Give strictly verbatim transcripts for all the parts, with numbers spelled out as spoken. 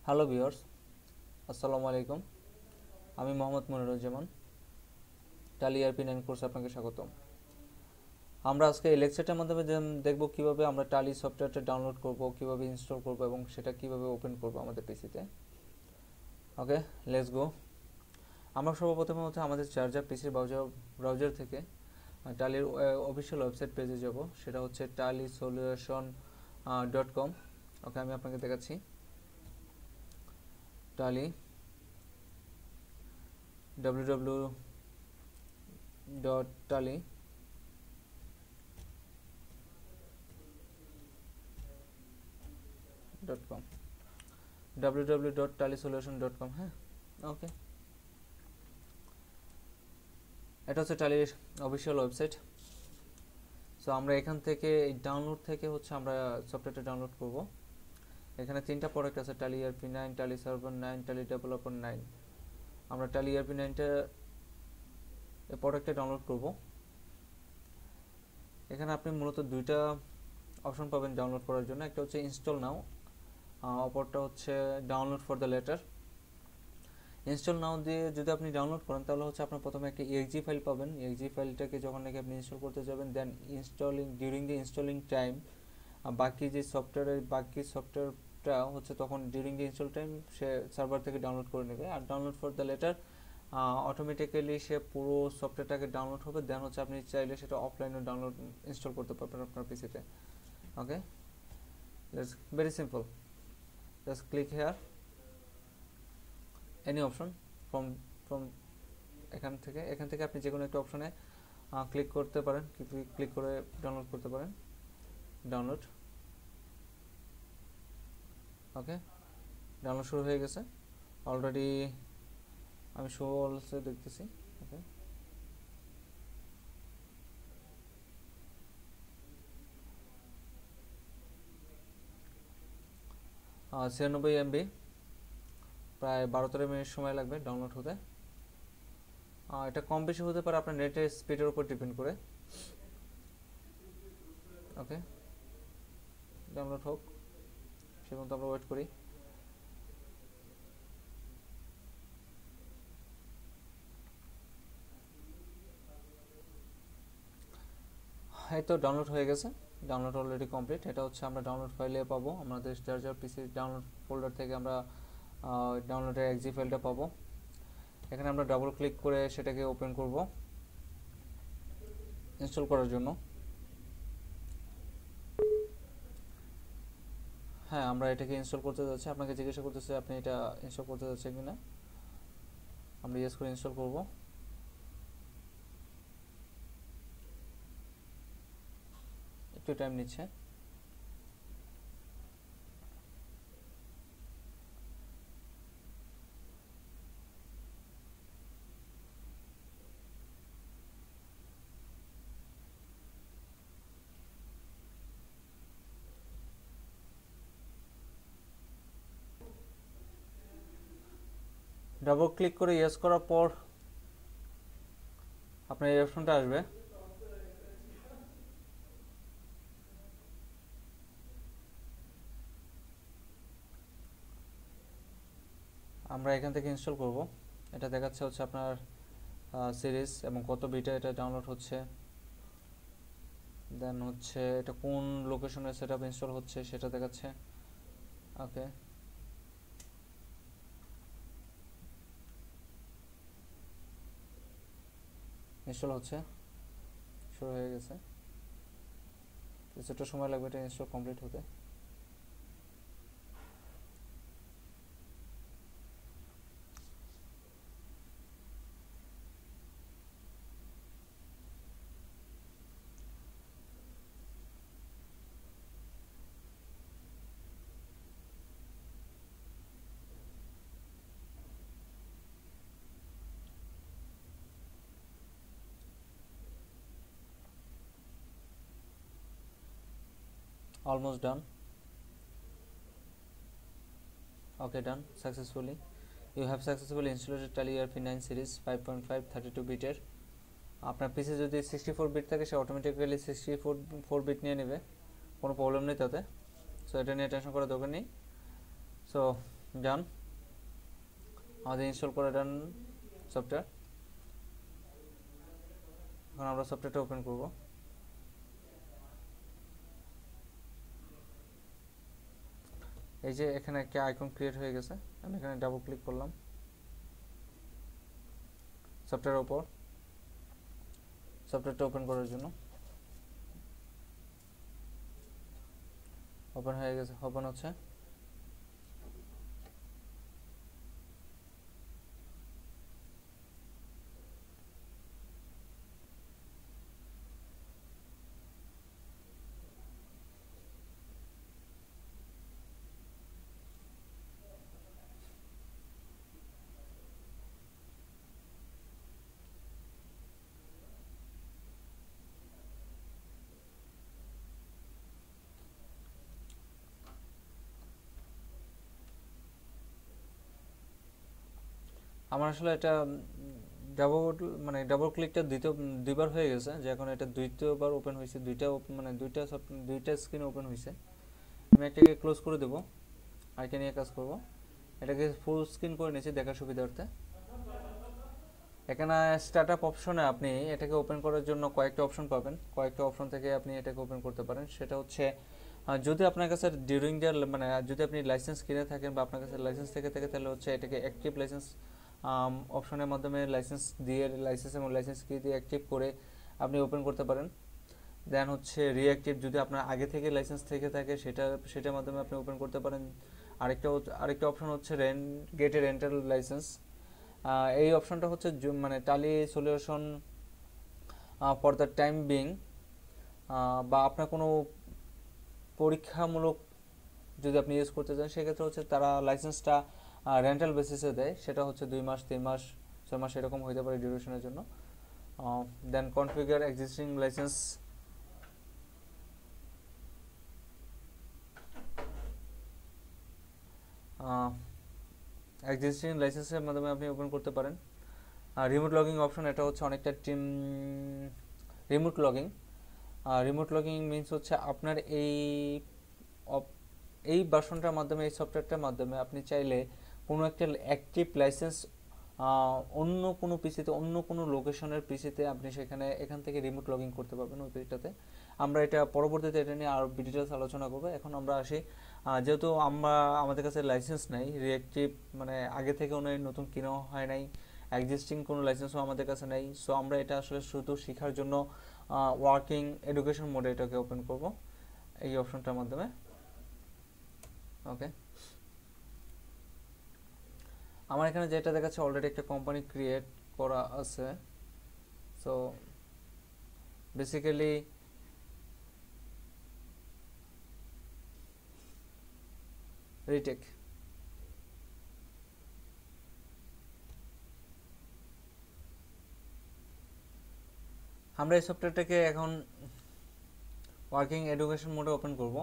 Hello viewers, আসসালামু আলাইকুম। আমি মোহাম্মদ মনিরুজ্জামান। টালি ইআরপি নাইন কোর্সে আপনাকে স্বাগতম। আমরা আজকে এই লেকচারটার মাধ্যমে দেখব কিভাবে আমরা টালি সফটওয়্যারটা ডাউনলোড করব, কিভাবে ইনস্টল করব এবং সেটা কিভাবে ওপেন করব আমাদের পিসিতে। Okay, let's go. আমরা সর্বপ্রথমে হচ্ছে আমাদের চার্জার পিসির ব্রাউজার ব্রাউজার থেকে টালির অফিসিয়াল ওয়েবসাইট পেজে যাব। সেটা হচ্ছে টালি সলিউশন ডট কম। ওকে, আমি আপনাকে দেখাচ্ছি। Tally W W dot Tally dot com W W W dot Tally solution dot com. হ্যাঁ, ওকে, এটা হচ্ছে টালির অফিসিয়াল ওয়েবসাইট। সো আমরা এখান থেকে এই ডাউনলোড থেকে হচ্ছে আমরা সফটওয়্যারটা ডাউনলোড করব। এখানে তিনটা প্রোডাক্ট আছে, Tally ERP nine, Tally server nine, Tally developer nine. আমরা টালি ইআরপি নাইনটা এই প্রোডাক্টটা ডাউনলোড করব। এখানে আপনি মূলত দুইটা অপশন পাবেন ডাউনলোড করার জন্য। একটা হচ্ছে ইনস্টল নাও, অপরটা হচ্ছে download for the later. Install now দিয়ে যদি আপনি ডাউনলোড করেন তাহলে হচ্ছে আপনার প্রথমে একটা ইএক্সজি ফাইল পাবেন। ইএক্সজি ফাইলটাকে যখন নাকি আপনি ইনস্টল করতে যাবেন, then installing during the installing time বাকি যে সফটওয়্যারের বাকি সফটওয়্যারটা হচ্ছে তখন ডিউরিং দ্য ইনস্টল টাইম সে সার্ভার থেকে ডাউনলোড করে নেবে। আর download for the later automatically সে পুরো সফটওয়্যারটাকে ডাউনলোড হবে। দেন হচ্ছে আপনি চাইলে সেটা অফলাইনে ডাউনলোড ইনস্টল করতে পারবেন আপনার পিসিতে। Okay, it's very simple. Just click here any option from from এখান থেকে এখান থেকে আপনি যে কোনো একটা অপশনে ক্লিক করতে পারেন, ক্লিক করে ডাউনলোড করতে পারেন। ডাউনলোড। ওকে, ডাউনলোড শুরু হয়ে গেছে অলরেডি। আমি শো অলসো দেখতেছি। ওকে, ছিয়ানব্বই এমবি, প্রায় বারো তেরো মিনিট সময় লাগবে ডাউনলোড হতে। এটা কম বেশি হতে পারে আপনার নেটের স্পিডের উপর ডিপেন্ড করে। ওকে, ডাউনলোড হোক, সে পর্যন্ত আমরা ওয়েট করি। এই তো ডাউনলোড হয়ে গেছে, ডাউনলোড অলরেডি কমপ্লিট। এটা হচ্ছে আমরা ডাউনলোড ফাইলে পাবো, আমাদের চার্জার পিসি ডাউনলোড ফোল্ডার থেকে আমরা ডাউনলোডের এক্সজি ফাইলটা পাবো। এখানে আমরা ডাবল ক্লিক করে সেটাকে ওপেন করব ইনস্টল করার জন্য। হ্যাঁ, আমরা এটাকে ইনস্টল করতে যাচ্ছি। আপনাকে জিজ্ঞাসা করতেছে আপনি এটা ইনস্টল করতে যাচ্ছেন কিনা। আমরা ইয়েস করে ইনস্টল করব। একটু টাইম নিচ্ছে। ডাবল ক্লিক করে ইয়েস করার পর আপনার এই অপশনটা আসবে। আমরা এখান থেকে ইনস্টল করব। এটা দেখাচ্ছে হচ্ছে আপনার সিরিজ এবং কত বিটা এটা ডাউনলোড হচ্ছে। দেন হচ্ছে এটা কোন লোকেশনে সেটআপ ইনস্টল হচ্ছে সেটা দেখাচ্ছে। ওকে, ইনস্টল হচ্ছে, শুরু হয়ে গেছে। কিছুটা সময় লাগবে এটা ইনস্টল কমপ্লিট হতে। Almost done. Okay, done successfully. You have successfully installed Tally E R P nine series five point five thirty-two বিটের। আপনার পিসি যদি সিক্সটি ফোর বিট থাকে সে automatically sixty four four bit নিয়ে নেবে, কোনো প্রবলেম নেই তাতে। সো এটা নিয়ে টেনশন করার দরকার নেই। সো যান, আমাদের ইনস্টল করে দেন সফটওয়্যার। এখন আমরা সফটওয়্যারটা ওপেন করব। এই যে এখানে একটা আইকন ক্রিয়েট হয়ে গেছে, আমি এখানে ডাবল ক্লিক করলাম সফটওয়্যারের উপর, সফটওয়্যারটা ওপেন করার জন্য। ওপেন হয়ে গেছে, ওপেন হচ্ছে। আমার আসলে এটা ডাবল মানে ডাবল ক্লিকটা দ্বিতীয় দুইবার হয়ে গেছে, যে এখন এটা দ্বিতীয়বার ওপেন হয়েছে, দুইটা মানে দুইটা দুইটা স্ক্রিন ওপেন হয়েছে। আমি একটাকে ক্লোজ করে দেবো, আরেকটা নিয়ে কাজ করব। এটাকে ফুল স্ক্রিন করে নিয়েছি দেখার সুবিধার্থে। এখানে স্টার্টআপ অপশনে আপনি এটাকে ওপেন করার জন্য কয়েকটা অপশন পাবেন, কয়েকটা অপশন থেকে আপনি এটাকে ওপেন করতে পারেন। সেটা হচ্ছে যদি আপনার কাছে ডিউরিং দ্য মানে যদি আপনি লাইসেন্স কিনে থাকেন বা আপনার কাছে লাইসেন্স থেকে থাকে, তাহলে হচ্ছে এটাকে অ্যাক্টিভ লাইসেন্স অপশনের মাধ্যমে লাইসেন্স দিয়ে লাইসেন্স এবং লাইসেন্স কি দিয়ে অ্যাক্টিভ করে আপনি ওপেন করতে পারেন। দেন হচ্ছে রিঅ্যাক্টিভ, যদি আপনার আগে থেকে লাইসেন্স থেকে থাকে সেটা সেটার মাধ্যমে আপনি ওপেন করতে পারেন। আরেকটা আরেকটা অপশন হচ্ছে রেন্ট গেটে রেন্টাল লাইসেন্স। এই অপশনটা হচ্ছে মানে Tally solution for the time being, বা আপনার কোনো পরীক্ষামূলক যদি আপনি ইউজ করতে চান সেক্ষেত্রে হচ্ছে তারা লাইসেন্সটা রেন্টাল বেসিসে দেয়, সেটা হচ্ছে দুই মাস তিন মাস ছয় মাস এরকম হতে পারে ডিউরেশনের জন্য। Then configure existing license, existing লাইসেন্সের মাধ্যমে আপনি ওপেন করতে পারেন। আর রিমোট লগিং অপশন, এটা হচ্ছে অনেকটা team remote logging. Remote logging means হচ্ছে আপনার এই এই ভার্সনটার মাধ্যমে, এই সফটওয়্যারটার মাধ্যমে আপনি চাইলে কোনো একটা অ্যাক্টিভ লাইসেন্স অন্য কোনো পিসিতে, অন্য কোনো লোকেশনের পিসিতে আপনি সেখানে এখান থেকে রিমোট লগিং করতে পারবেন ওই পেজটাতে। আমরা এটা পরবর্তীতে এটা নিয়ে আরও ডিটেলস আলোচনা করবো। এখন আমরা আসি, যেহেতু আমরা আমাদের কাছে লাইসেন্স নাই রিঅ্যাক্টিভ, মানে আগে থেকে ওনার নতুন কিনা হয় নাই, এক্সিস্টিং কোনো লাইসেন্সও আমাদের কাছে নেই। সো আমরা এটা আসলে শুধু শেখার জন্য ওয়ার্কিং এডুকেশন মোডে এটাকে ওপেন করব এই অপশনটার মাধ্যমে। ওকে, আমার এখানে যেটা দেখাচ্ছে অলরেডি একটা কোম্পানি ক্রিয়েট করা আছে। So basically retake. আমরা এই সফটওয়্যারটাকে এখন ওয়ার্কিং এডুকেশন মোডে ওপেন করব।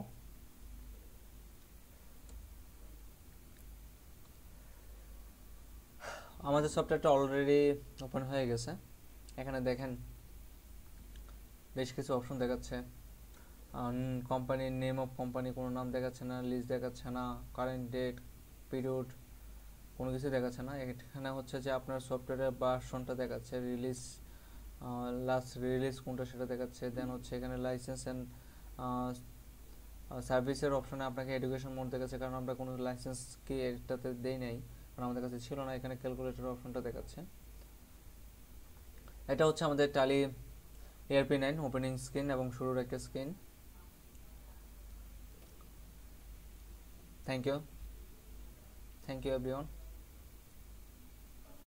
আমাদের সফটওয়্যারটা অলরেডি ওপেন হয়ে গেছে। এখানে দেখেন বেশ কিছু অপশন দেখাচ্ছে। কোম্পানির নেম অফ কোম্পানি কোনো নাম দেখাচ্ছে না, লিস্ট দেখাচ্ছে না, কারেন্ট ডেট, পিরিয়ড কোনো কিছু দেখাচ্ছে না। এখানে হচ্ছে যে আপনার সফটওয়্যারের ভার্সনটা দেখাচ্ছে, রিলিজ লাস্ট রিলিজ কোনটা সেটা দেখাচ্ছে। দেন হচ্ছে এখানে লাইসেন্স অ্যান্ড সার্ভিসের অপশনে আপনাকে এডুকেশন মোড দেখাচ্ছে, কারণ আমরা কোনো লাইসেন্স কি এটাতে দেই নাই, কারণ আমাদের কাছে ছিল না। এখানে ক্যালকুলেটর অপশনটা দেখাচ্ছে। এটা হচ্ছে আমাদের টালি এআরপি নাইন ওপেনিং স্ক্রিন এবং শুরুর একটা screen. Thank you thank you everyone.